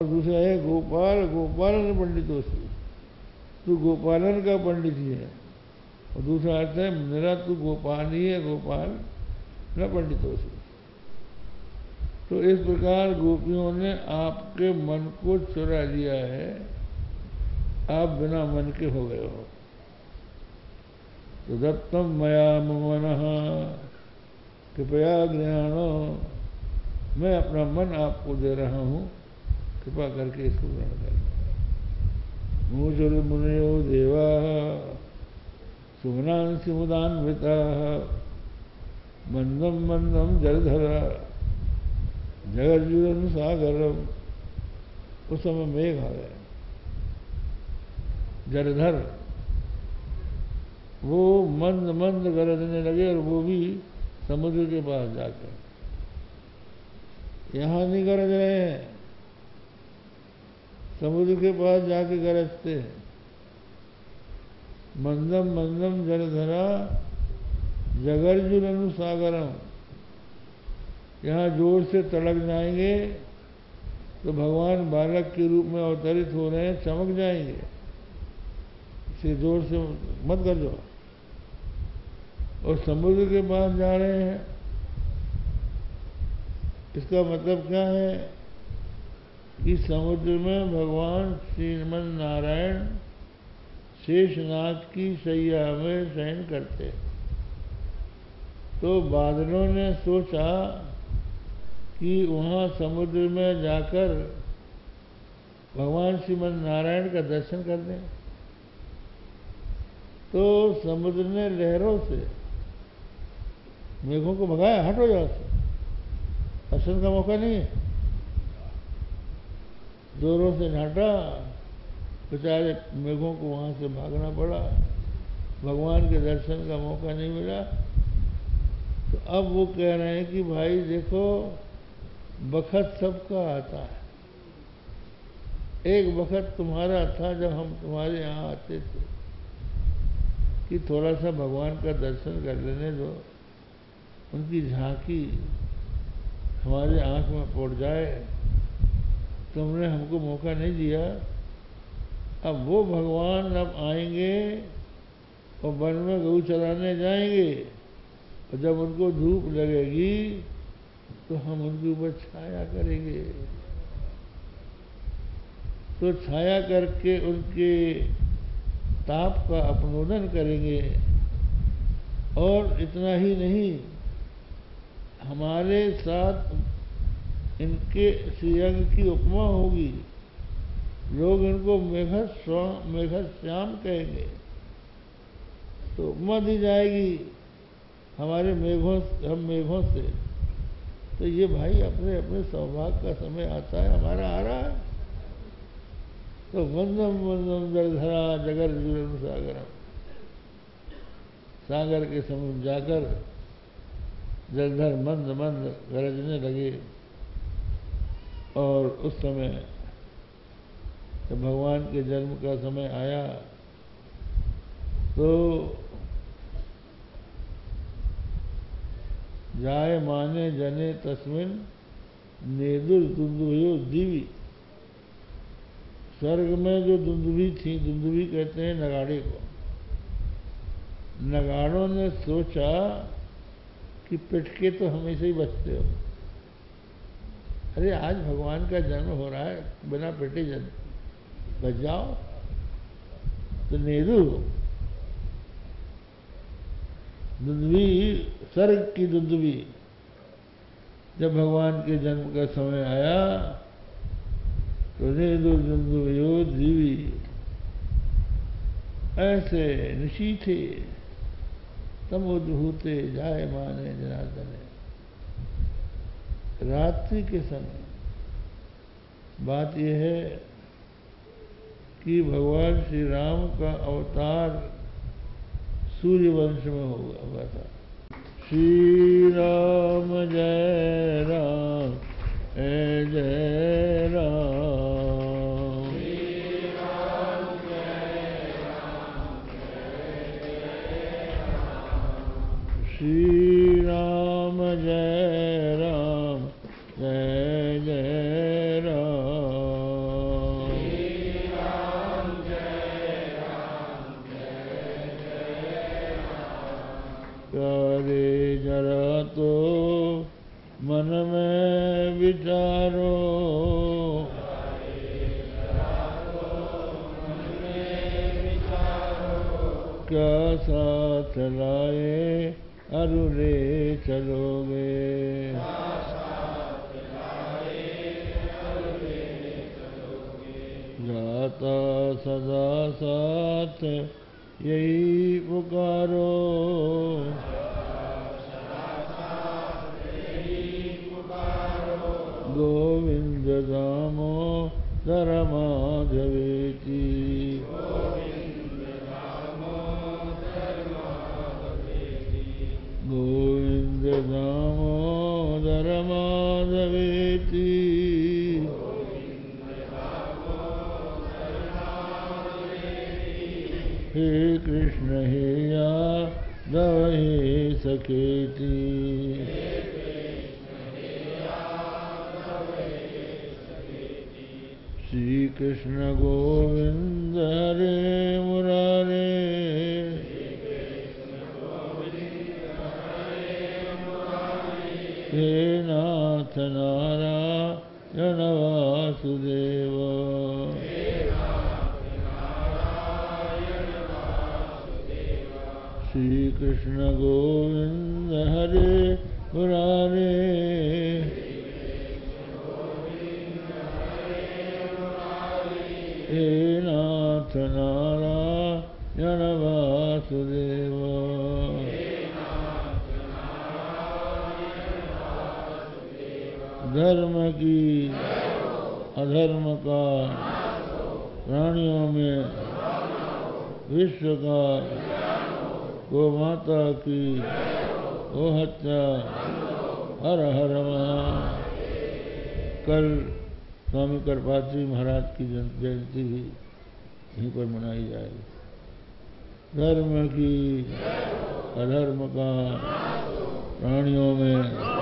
दूसरा है गोपाल गोपालन पंडितोषु, तू गोपालन का पंडित ही है। और दूसरा अर्थ है मेरा तू गोपाल ही है, गोपाल न पंडितोषु। तो इस प्रकार गोपियों ने आपके मन को चुरा लिया है, आप बिना मन के हो गए हो। तो दत्तम मया मनः कृपया गृहाणो, मैं अपना मन आपको दे रहा हूं, कृपा करके इसको ग्रहण कर। मुजुर मुनयो देवा सुमनांसि मुदान्विता मंदम मंदम जलधरा जगज्जुरन सागरम। उस समय मेघ आ गए, जलधर वो मंद मंद गरजने लगे, और वो भी समुद्र के पास जाकर। यहां नहीं गरज रहे हैं, समुद्र के पास जाके गरजते हैं। मंदम मंदम जलधरा जगर्जुरनु सागरम। यहाँ जोर से तड़क जाएंगे तो भगवान बालक के रूप में अवतरित हो रहे हैं, चमक जाएंगे। इसे जोर से मत कर दो। और समुद्र के पास जा रहे हैं, इसका मतलब क्या है कि समुद्र में भगवान श्रीमन नारायण शेषनाग की शैया में शयन करते। तो बादलों ने सोचा कि वहाँ समुद्र में जाकर भगवान श्रीमन नारायण का दर्शन कर दें। तो समुद्र ने लहरों से मेघों को भगाया, हटो जाओ, दर्शन का मौका नहीं है। जोरों से झाटा, बेचारे मेघों को वहां से भागना पड़ा, भगवान के दर्शन का मौका नहीं मिला। तो अब वो कह रहे हैं कि भाई देखो, बखत सबका आता है। एक वक्त तुम्हारा था जब हम तुम्हारे यहाँ आते थे कि थोड़ा सा भगवान का दर्शन कर लेने दो, उनकी झांकी हमारे आंख में पड़ जाए। तुमने हमको मौका नहीं दिया। अब वो भगवान अब आएंगे और वन में गऊ चराने जाएंगे, और जब उनको धूप लगेगी तो हम उनके ऊपर छाया करेंगे। तो छाया करके उनके ताप का अपनोदन करेंगे। और इतना ही नहीं, हमारे साथ इनके श्रीअंग की उपमा होगी। लोग इनको मेघश्याम कहेंगे। तो उपमा दी जाएगी हमारे हम मेघों से। तो ये भाई अपने अपने सौभाग्य का समय आता है, हमारा आ रहा है। तो मंदम मंदम जलधरा जगर्जुरन सागरम, सागर के समुद्र जाकर जलधर मंद मंद गरजने लगे। और उस समय जब भगवान के जन्म का समय आया तो जाय माने जने तस्मिन नेदुर दुंदुभयो दिवी। स्वर्ग में जो दुंदुभी थी, दुंदुभी कहते हैं नगाड़े को, नगाड़ों ने सोचा कि पिटके तो हमेशा ही बचते हो। अरे आज भगवान का जन्म हो रहा है, बिना पिटे बच जाओ। तो नेदु दुंदुभी, स्वर्ग की दुंदुभी, जब भगवान के जन्म का समय आया तो नेदु दुंदुभयो दिवी, ऐसे निशीथे समुद्भूते जाय माने जनार्दने। रात्रि के समय बात यह है कि भगवान श्री राम का अवतार सूर्यवंश में हुआ था। श्री राम जय राम जय राम। श्री राम जय राम जय राम। श्री राम जय राम जय जय राम। तो मन में विचारो, क्या साथ लाए अरु ले चलोगे, जाता सदा साथ यही पुकारो, गोविंद दामोदर माधवेति, गोविंद दामोदर माधवेति, हे कृष्ण हे यादव हे सखेति, श्री कृष्ण गोविंद हरे मुरारे, हे नाथ नारायण वासुदेव, श्री कृष्ण गोविंद हरे मुरारे, हे नाथ नारायण वासुदेव, धर्म की अधर्म का प्राणियों में विश्व का गो माता की गो हत्या हर हर महा। कल स्वामी करपात्री महाराज की जयंती भी यहीं पर मनाई जाएगी। धर्म की अधर्म का प्राणियों में